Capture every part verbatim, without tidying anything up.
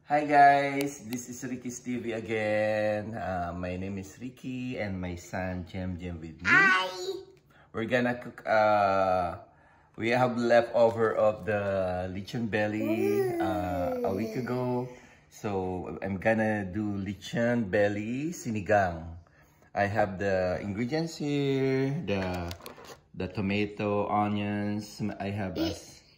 Hi guys, this is Ricky's T V again. Uh, my name is Ricky and my son Jem Jem with me. Hi! We're gonna cook, uh, we have leftover of the lechon belly uh, a week ago. So I'm gonna do lechon belly sinigang. I have the ingredients here, the the tomato, onions, I have a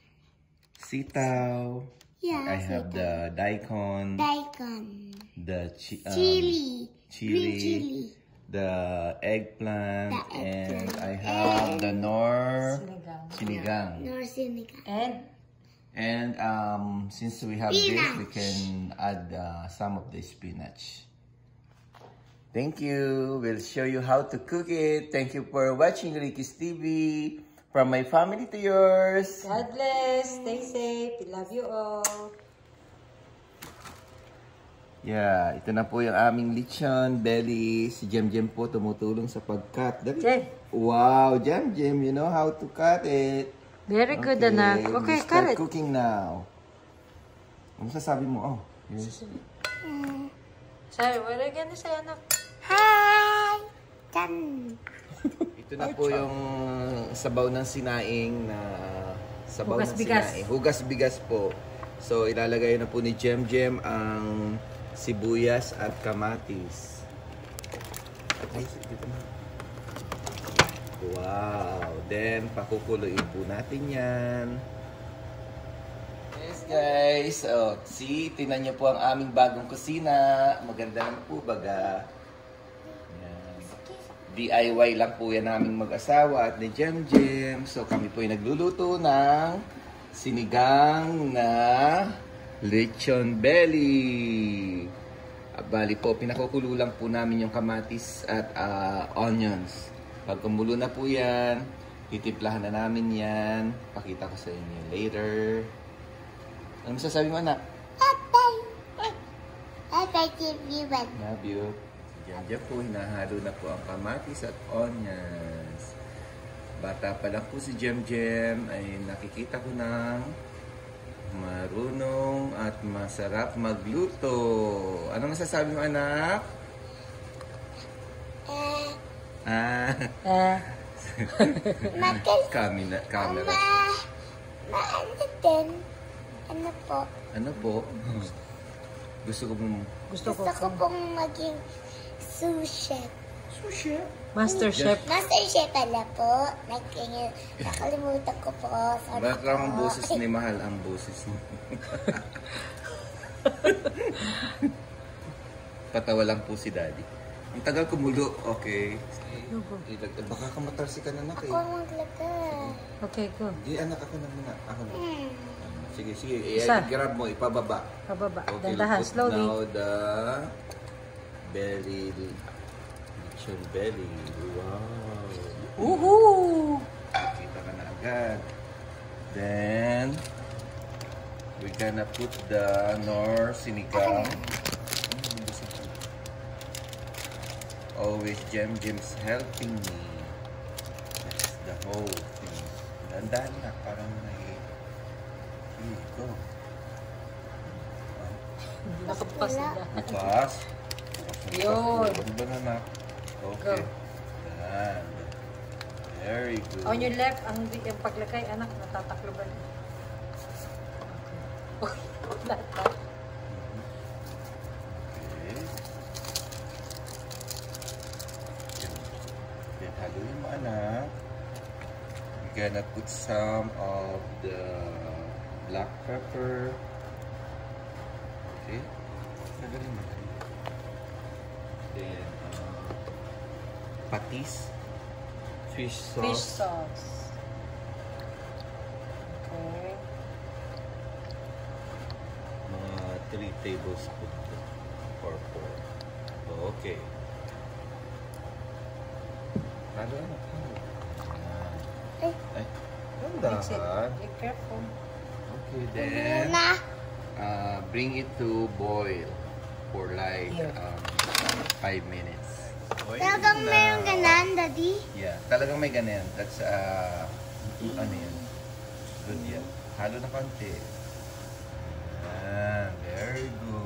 sitaw. Yeah, I have the daikon, daikon, the chi um, chili, chili, green chili, the eggplant, The and eggplant. I have the nor Sinigang. sinigang. nor sinigang. And And um, since we have this, we Spinach. can add uh, some of the spinach. Thank you. We'll show you how to cook it. Thank you for watching Ricky's T V. From my family to yours. God bless. Stay safe. We love you all. Yeah, ito na po yung aming lechon belly. Si Jem Jem po tumutulong sa pag-cut. Dali. Jem. Wow, Jem Jem, you know how to cut it. Very good, anak. Okay, we start cut it. cooking now. Ano sasabi mo? Oh, yes. Sorry, what are you gonna say, anak? Hi! Tan! Ito na po yung sabaw ng sinaing na sabaw Hugas ng bigas. sinaing. Hugas bigas po. So ilalagay na po ni Jem Jem ang sibuyas at kamatis. Ay, dito na. Wow! Then pakukuluin po natin yan. Yes guys, oh, see, tingnan niyo po ang aming bagong kusina. Maganda naman po baga. D I Y lang po yan naming mag-asawa at ni Jem Jem. So kami po ay nagluluto ng sinigang na lechon belly. Bali po, pinakukulo lang po namin yung kamatis at uh, onions. Pag kumulo na po yan, titimplahan na namin yan. Pakita ko sa inyo later. Ano masasabi mo, anak? Tatay! Tatay, give you one. Love you. Jem Jem po, hinahalo na po ang kamatis at onions. Bata pa lang po si Jem Jem ay nakikita ko ng marunong at masarap magluto. Ano masasabi mo, anak? Eh, Ah, Eh, magal, kami na, camera. ma, maano din? Ano po? Ano po? Gusto ko mong... gusto ko. Gusto ko pong maging sous chef. Sushi? Master Chef. Master chef pala po. Nagkingin, nakalimutan ko po. Sorry Bakit lang ang po. boses ni Mahal ang boses mo? Patawa lang po si Daddy. Ang tagal kumulo. Okay. Ilagdag. Baka kamatarsi ka na, anak eh. Ako maglagay. Okay, go. Di, anak, ako na muna. Ako na. Hmm. Sige, sige. Isa. I-grab mo, ipababa. Pababa. Okay, Dandahan, put slowly. now the belly, lechon belly. Wow. Woohoo! Kita ka na agad. Then, we're gonna put the nor sinigang. Always Jem Jem's helping me. That's the whole thing. Dandan na, parang may... Here, go. Nakapas na. Bukas. Yun. Ano ba na na? Okay. Go. Yan. Very good. On your left, ang, ang paglagay, anak, natatakloban. Okay. Lahat pa. Okay. Then, haluin mo, anak. We're gonna put some of the black pepper. Okay. Haluin mo. Then, uh, patis. Fish sauce. Fish sauce. Okay. Mga three tablespoons or four. Okay. Halo, anak. Halo. Ay. Ay. Mix it. Dandahan. Be careful. Okay, then Muna. uh, bring it to boil for like Here. um, five minutes. Boil Talagang na. mayroong ganan, Daddy? Yeah, talagang may ganyan. That's, uh, ano yan? Good yan. Halo na konti. Ah, very good.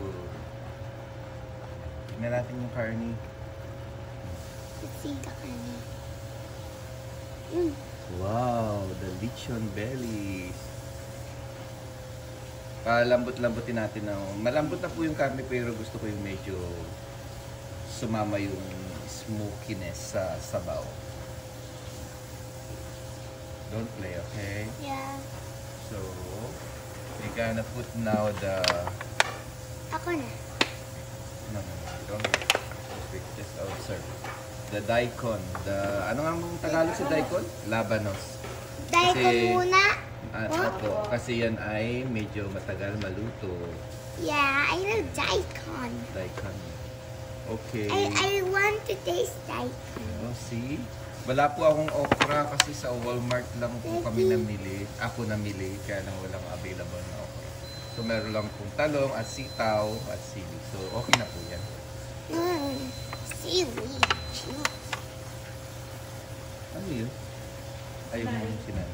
Tingnan natin yung karni. Let's see the candy. Mm. Wow, the lechon belly. Palambot-lambutin natin na. Malambot na po yung karne pero gusto ko yung medyo sumama yung smokiness sa sabaw. Don't play, okay? Yeah. So, we're gonna put now the... Ako na. No, no, no. Don't wait. Just observe. The daikon. The... Ano nga mong Tagalog sa daikon? Labanos. Daikon Kasi- muna. Ano po? Kasi yan ay medyo matagal maluto. Yeah, I know daikon. Daikon. Okay. I, I want to taste daikon. Oh, see? Wala po akong okra kasi sa Walmart lang po kami namili. Ako namili, kaya lang walang available na okra. So, meron lang pong talong at sitaw at sili. So, okay na po yan. Mm, seaweed. Cheese. Ano yun? Ayaw mo yung sinabi.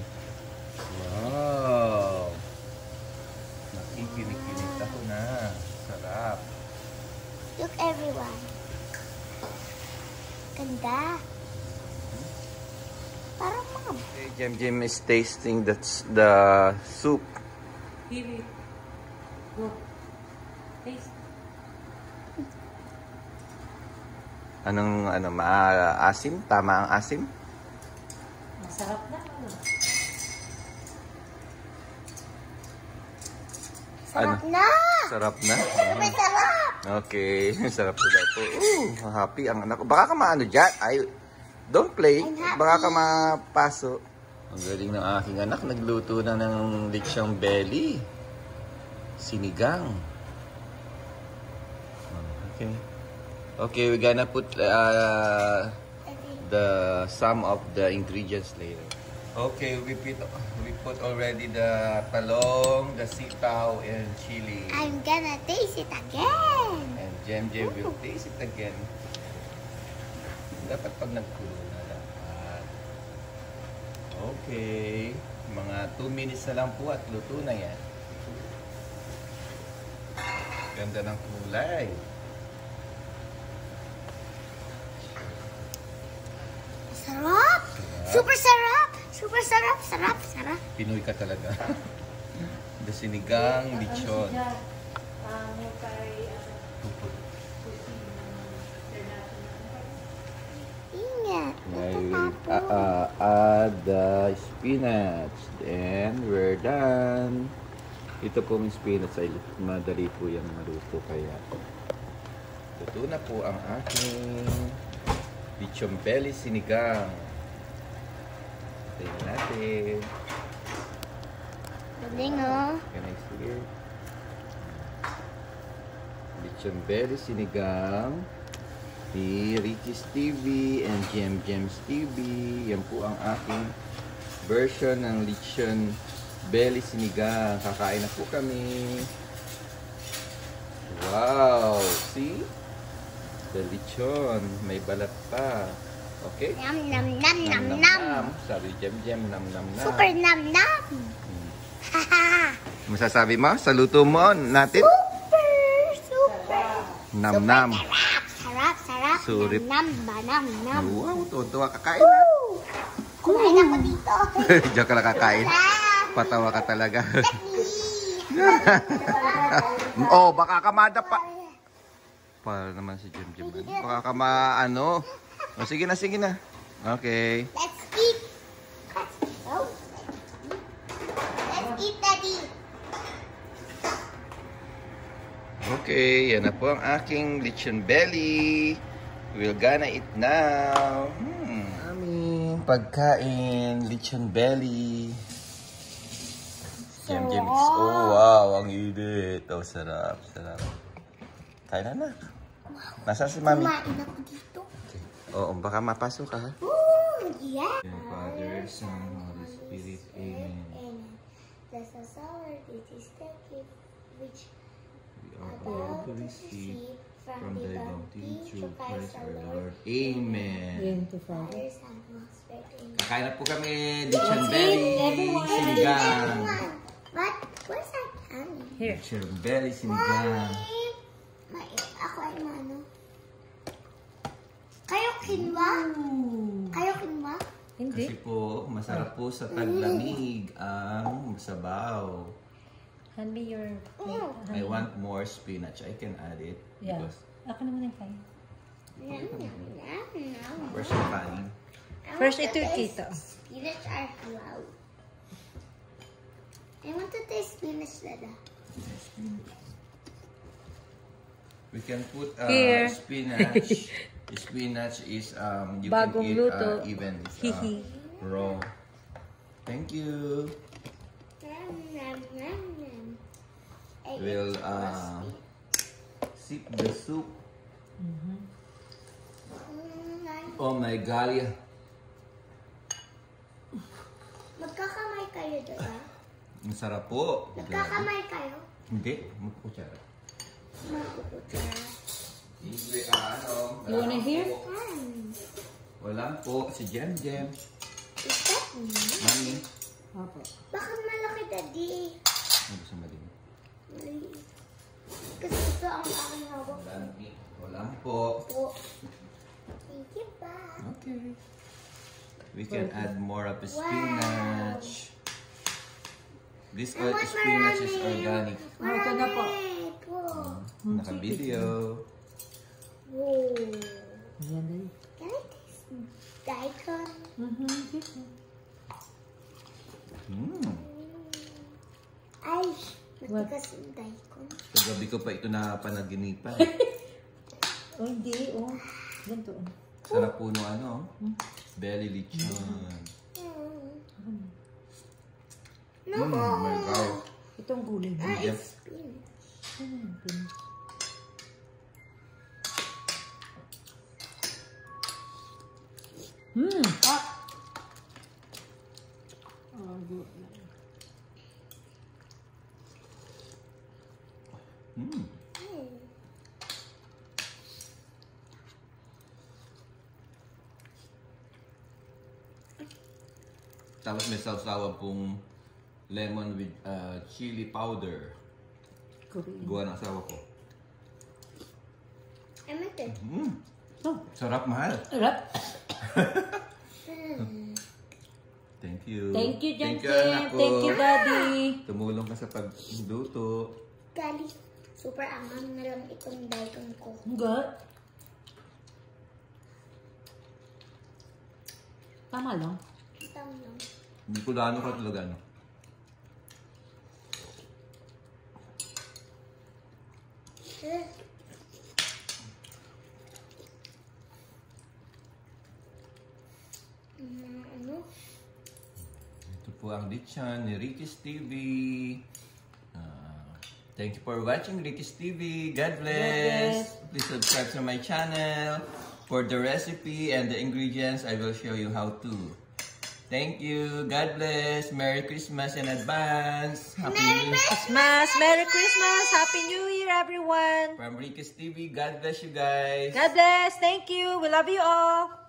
Wow! Nakikinig-kinig ako na. Sarap. Look, everyone. Ganda. Parang mga... Okay, Jem Jem is tasting the, the soup. Give it. Go. Taste. Anong, ano, maasim? Tama ang asim? Masarap na. Ano? Sarap Ano? na! Sarap na? Sabay sarap! Okay, sarap na daw po. Ooh, happy ang anak ko. Baka ka maano dyan. Ay, don't play. I'm happy. Baka ka mapaso. Ang galing ng aking anak. Nagluto na ng lechong belly. Sinigang. Okay. Okay, we're gonna put uh, the some of the ingredients later. Okay, we put we put already the talong, the sitaw, and chili. I'm gonna taste it again. And Jem Jem will taste it again. Dapat pag nagkulo na dapat. Okay. Mga two minutes na lang po at luto na yan. Ganda ng kulay. Sarap! Super sarap! Super sarap! Sarap! Sarap! Pinoy ka talaga. The sinigang lechon. Ano kay... Ingat! I Ito will tapo. uh, uh, add the spinach. And we're done. Ito pong spinach ay madali po yung maluto kaya. Luto na po ang aking lechon belly sinigang. Tingnan natin. Galing, oh. Can I see it? Lechon belly sinigang ni Ricky's T V and Jem Jem's T V. Yan po ang aking version ng lechon belly sinigang. Kakain na po kami. Wow! See? The lechon. May balat pa. Okay? Nam, nam, nam, nam, Nam, nam. nam. Sabi Jem Jem, nam nam nam. Super nam, nam. Haha. Masasabi mo sa luto mo natin? Super! Super! Nam nam. Sarap! Sarap! Sarap! Surip. Nam, nam, nam, nam. Wow, tuwa kakain na. Woo! Kumain ako dito. Diyan ka lang kakain. Sarap! Patawa ka talaga. Oh, baka ka madapa. Para naman si Jem Jem. Baka ka ma ano. O, sige na, sige na. Okay. Let's eat. Let's go. Let's eat, Daddy. Okay, yan na po ang aking lechon belly. We're gonna eat now. Hmm. Aming pagkain, lechon belly. Jem Jem is, oh wow, ang init. Oh, sarap, sarap. Kain na na. Nasaan si Mami? Kumain ako dito. Okay. Oo, baka mapasok ka ha? Ooh, yeah. Father, Son, Holy Spirit, Amen. Amen. Bless us, Lord. This is the gift which We are all to receive from thy bounty through Christ our Lord. Amen. Yan to Father. Father, Son, Holy Spirit. Amen. Kakain na po kami, lechon belly, sinigang. What? Where's our candy? Here. Lechon belly, sinigang. Mommy! Ma- ako ay mano. Kinwa? Kayo kinwa? Hindi. Kasi po, masarap po sa taglamig ang sabaw. Hand me your plate. I want more spinach. I can add it. Yeah. Because Ako naman yung kain. Yum, yum, yum, yum. first yung kanin. I First, want to ito yung taste kita. Spinach or hilaw. I want to taste spinach, Dada. We can put uh, Here. spinach. Spinach is um you Bagong can eat luto. uh, even uh, Hihi. raw. Thank you. Yum, yum, yum, yum. I We'll eat uh, crispy. sip the soup. Mm, Oh my God. magkakamay kayo, Dada. Ang sarap po. Magkakamay kayo. Hindi, magkukutsara. Magkukutsara. Hindi, ah, ano. You wanna hear? Hmm. Walang po. Si Jem Jem. Is that me? Mami. Opo. Bakit malaki, Daddy? Ano gusto mo din? Maliit. Kasi ito ang aking hawak Walang, walang po. po. Thank you, ba? Okay. We can add more of the spinach. This I uh, want spinach is marami. organic. Ito na po. Marami po. Naka-video. Whoa. Ayan na yun. Can I taste daikon? Mhm. Mm. Ay, matigas yung daikon. Kagabi ko pa ito na panaginipan. Oh, hindi. Oh. Ganito. oh. Sarap po no ano. Belly lechon. Hmm. No. Mm, my God. Itong gulay mo. Ah, Yep. it's spinach. Ano yung pin- Hmm. Ah. Oh, good. Mm. Hmm. Tapos may sausawa pong lemon with uh, chili powder. Korean. Gawa ng asawa ko. I meant it. Mm. Oh, Sarap, mahal. harap. Thank you. Thank you, Jem Thank you, anak Jem. ko. Thank you, Daddy. Tumulong ka sa pagluto. Gali, super angang na lang itong daikon ko. Good. Tama lang. Tama lang. Hindi ko lano ka talaga, ano. Eh. Mm, ano? Ito po ang lechon ni Ricky's T V. Ah, thank you for watching Ricky's T V. God bless. Please subscribe to my channel. For the recipe and the ingredients, I will show you how to. Thank you. God bless. Merry Christmas in advance. Happy New Year. Christmas. Merry Christmas. Happy New Year, everyone. From Ricky's T V, God bless you guys. God bless. Thank you. We love you all.